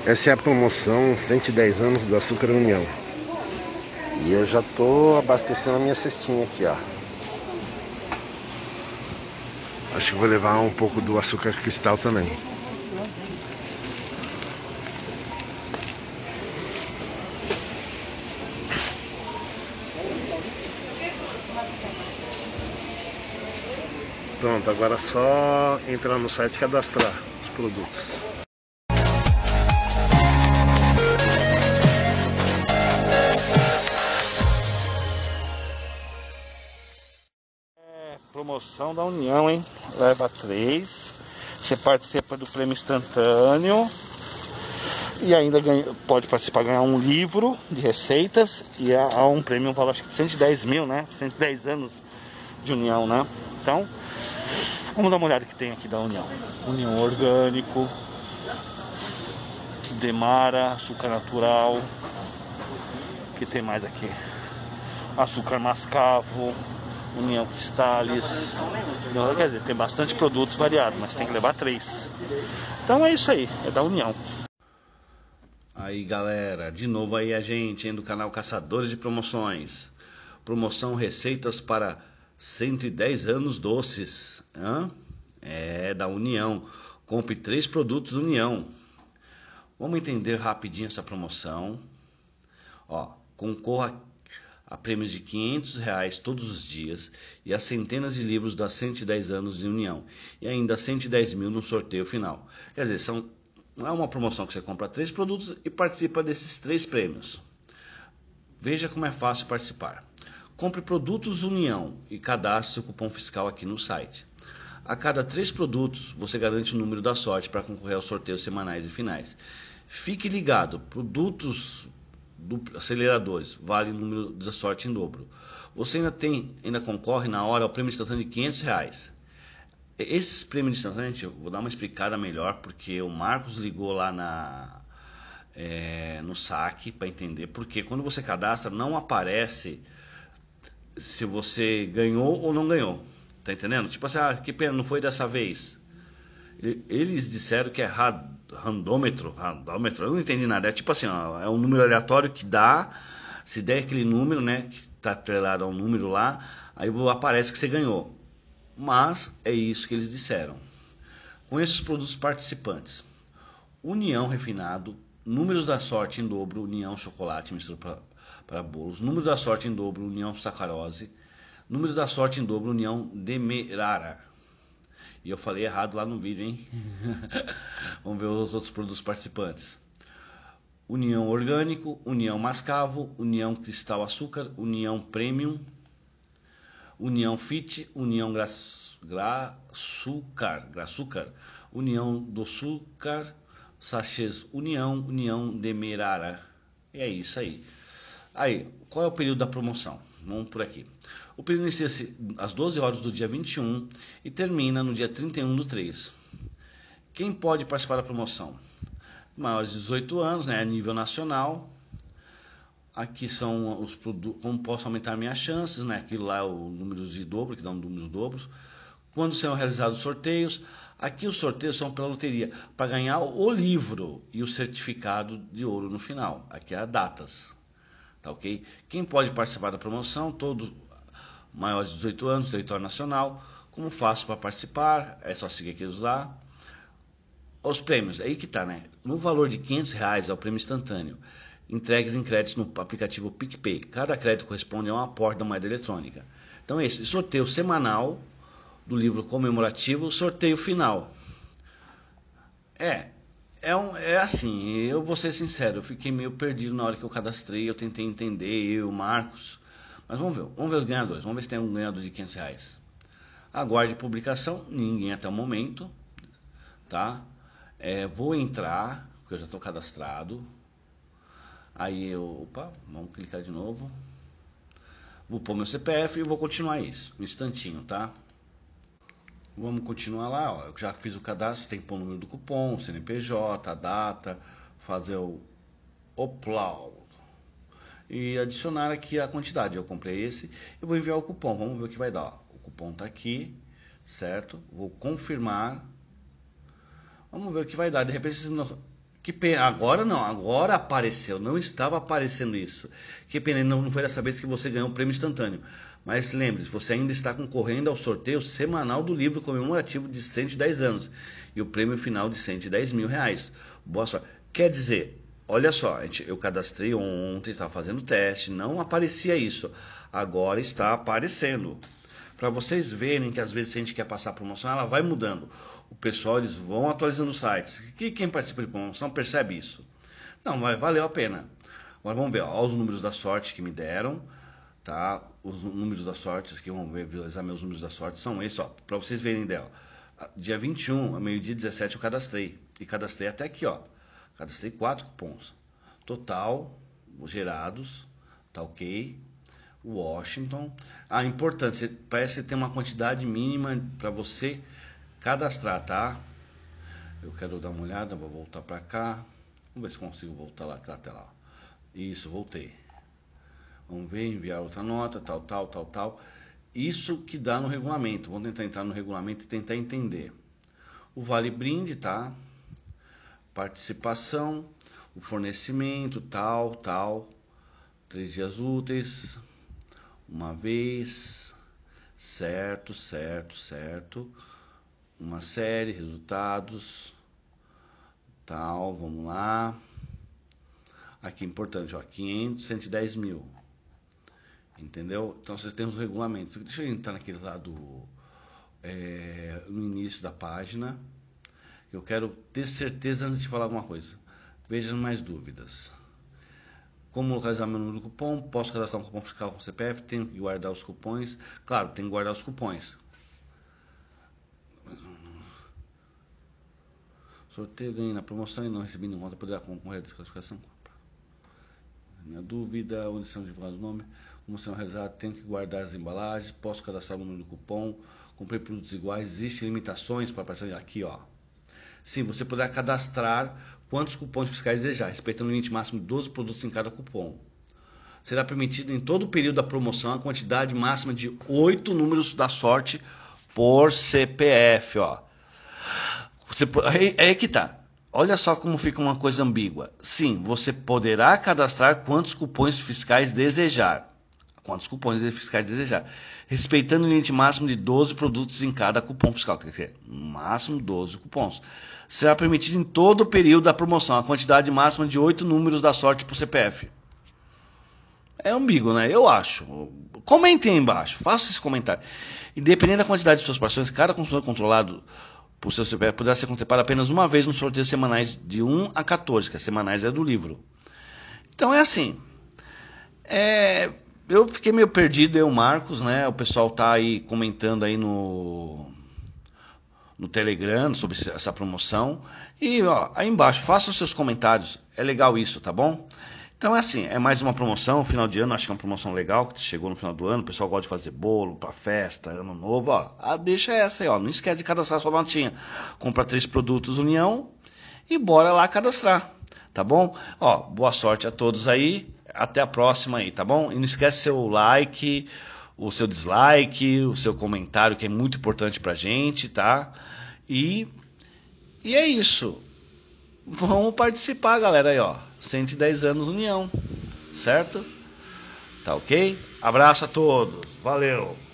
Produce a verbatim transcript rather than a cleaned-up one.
Essa é a promoção cento e dez anos do Açúcar União. E eu já tô abastecendo a minha cestinha aqui, ó. Acho que vou levar um pouco do açúcar cristal também. Pronto, agora é só entrar no site e cadastrar os produtos. É, promoção da União, hein? Leva três. Você participa do prêmio instantâneo. E ainda ganha, pode participar, ganhar um livro de receitas. E há, há um prêmio, um valor acho que cento e dez mil, né? cento e dez anos de União, né? Então, vamos dar uma olhada que tem aqui da União. União orgânico, Demara, açúcar natural. O que tem mais aqui? Açúcar mascavo, União Cristales. Não, quer dizer, tem bastante produtos variados, mas tem que levar três. Então é isso aí, é da União. Aí galera, de novo aí a gente hein, do canal Caçadores de Promoções. Promoção receitas para cento e dez anos doces. Hã? É da União. Compre três produtos União. Vamos entender rapidinho essa promoção. Ó, concorra a prêmios de quinhentos reais todos os dias e a centenas de livros das cento e dez anos de União. E ainda cento e dez mil no sorteio final. Quer dizer, são, não é uma promoção que você compra três produtos e participa desses três prêmios. Veja como é fácil participar. Compre produtos União e cadastre o cupom fiscal aqui no site. A cada três produtos, você garante o número da sorte para concorrer aos sorteios semanais e finais. Fique ligado, produtos do aceleradores, vale o número da sorte em dobro. Você ainda tem, ainda concorre na hora ao prêmio instantâneo de quinhentos reais. Esses prêmios instantâneos, eu vou dar uma explicada melhor, porque o Marcos ligou lá na, é, no saque para entender, porque quando você cadastra não aparece se você ganhou ou não ganhou. Tá entendendo? Tipo assim, ah, que pena, não foi dessa vez. Eles disseram que é randômetro, randômetro, eu não entendi nada. É tipo assim, ó, é um número aleatório que dá, se der aquele número, né, que está atrelado a um número lá, aí aparece que você ganhou. Mas é isso que eles disseram. Com esses produtos participantes: União refinado, números da sorte em dobro, União chocolate mistura para bolos, número da sorte em dobro, União sacarose, número da sorte em dobro, União demerara. E eu falei errado lá no vídeo, hein? Vamos ver os outros produtos participantes. União orgânico, União mascavo, União cristal açúcar, União premium, União fit, União graçúcar, graçúcar, União do açúcar, sachês União, União demerara. E é isso aí. Aí, qual é o período da promoção? Vamos por aqui. O período inicia-se às doze horas do dia vinte e um e termina no dia trinta e um do três. Quem pode participar da promoção? Maiores de dezoito anos, né, a nível nacional. Aqui são os produtos, como posso aumentar minhas chances, né? Aquilo lá é o número de dobro, que dá um número de dobros. Quando serão realizados sorteios? Aqui os sorteios são pela loteria, para ganhar o livro e o certificado de ouro no final. Aqui é as datas. Tá ok? Quem pode participar da promoção? Todos maiores de dezoito anos, território nacional. Como faço para participar? É só seguir aqui e usar. Os prêmios, aí que tá, né? No valor de quinhentos reais é o prêmio instantâneo. Entregues em créditos no aplicativo PicPay. Cada crédito corresponde a um aporte da moeda eletrônica. Então esse sorteio semanal do livro comemorativo, sorteio final. É, é, um, é assim, eu vou ser sincero, eu fiquei meio perdido na hora que eu cadastrei, eu tentei entender, eu, Marcos. Mas vamos ver, vamos ver os ganhadores, vamos ver se tem um ganhador de quinhentos reais. Aguarde publicação, ninguém até o momento, tá? É, vou entrar, porque eu já estou cadastrado. Aí eu, opa, vamos clicar de novo. Vou pôr meu C P F e vou continuar isso, um instantinho, tá? Vamos continuar lá, ó. Eu já fiz o cadastro, tem que pôr o número do cupom, C N P J, a data, fazer o upload e adicionar aqui a quantidade. Eu comprei esse, eu vou enviar o cupom, vamos ver o que vai dar. Ó. O cupom tá aqui, certo? Vou confirmar. Vamos ver o que vai dar. De repente, Que pena, agora não, agora apareceu, não estava aparecendo isso. Que pena, não, não foi dessa vez que você ganhou um prêmio instantâneo. Mas lembre-se, você ainda está concorrendo ao sorteio semanal do livro comemorativo de cento e dez anos e o prêmio final de cento e dez mil reais. Boa sorte. Quer dizer, olha só, eu cadastrei ontem, estava fazendo teste, não aparecia isso. Agora está aparecendo. Para vocês verem que às vezes se a gente quer passar promoção, ela vai mudando. O pessoal, eles vão atualizando os sites. Que quem participa de promoção percebe isso. Não, mas valeu a pena. Agora vamos ver, ó, os números da sorte que me deram, tá? Os números da sorte, que vamos ver, visualizar meus números da sorte, são esses, ó, para vocês verem dela. Dia vinte e um, meio-dia dezessete, eu cadastrei. E cadastrei até aqui, ó. Cadastrei quatro cupons. Total, gerados, tá ok. Washington. Ah, importante, parece que tem uma quantidade mínima para você cadastrar, tá? Eu quero dar uma olhada, vou voltar para cá. Vamos ver se consigo voltar lá, até lá. Isso, voltei. Vamos ver, enviar outra nota, tal, tal, tal, tal. Isso que dá no regulamento. Vamos tentar entrar no regulamento e tentar entender. O vale brinde, tá? Participação, o fornecimento, tal, tal. Três dias úteis. Uma vez. Certo, certo, certo. Uma série, resultados. Tal, vamos lá. Aqui importante, ó, quinhentos, cento e dez mil. Entendeu? Então vocês têm os regulamentos. Deixa eu entrar naquele lado é, no início da página. Eu quero ter certeza antes de falar alguma coisa. Veja mais dúvidas. Como localizar meu número do cupom? Posso cadastrar um cupom fiscal com C P F? Tenho que guardar os cupons? Claro, tenho que guardar os cupons. Sorteio, ganhei na promoção e não recebi nenhuma conta. Poderá concorrer à desclassificação? Minha dúvida, onde são divulgados o nome? Como são realizados? Tenho que guardar as embalagens? Posso cadastrar o número do cupom? Comprei produtos iguais? Existem limitações para aparecer aqui, ó. Sim, você poderá cadastrar quantos cupons fiscais desejar, respeitando o limite máximo de doze produtos em cada cupom. Será permitido em todo o período da promoção a quantidade máxima de oito números da sorte por C P F, ó. Você, é, é que tá. Olha só como fica uma coisa ambígua. Sim, você poderá cadastrar quantos cupons fiscais desejar. Quantos cupons fiscais desejar. Respeitando o limite máximo de doze produtos em cada cupom fiscal. Quer dizer, no máximo doze cupons. Será permitido em todo o período da promoção a quantidade máxima de oito números da sorte por C P F. É ambíguo, né? Eu acho. Comentem aí embaixo. Faça esse comentário. Independente da quantidade de suas participações, cada consumidor controlado por seu C P F poderá ser contemplado apenas uma vez nos sorteios semanais de um a quatorze, que as semanais é do livro. Então é assim. É, eu fiquei meio perdido, eu, Marcos, né? O pessoal tá aí comentando aí no, no Telegram sobre essa promoção. E ó, aí embaixo, façam os seus comentários. É legal isso, tá bom? Então é assim, é mais uma promoção, final de ano, acho que é uma promoção legal, que chegou no final do ano, o pessoal gosta de fazer bolo para festa, ano novo, ó. A deixa é essa aí, ó, não esquece de cadastrar sua notinha. Compra três produtos União e bora lá cadastrar, tá bom? Ó, boa sorte a todos aí, até a próxima aí, tá bom? E não esquece seu like, o seu dislike, o seu comentário, que é muito importante pra gente, tá? E, e é isso. Vamos participar, galera, aí, ó. cento e dez anos União, certo? Tá ok? Abraço a todos, valeu!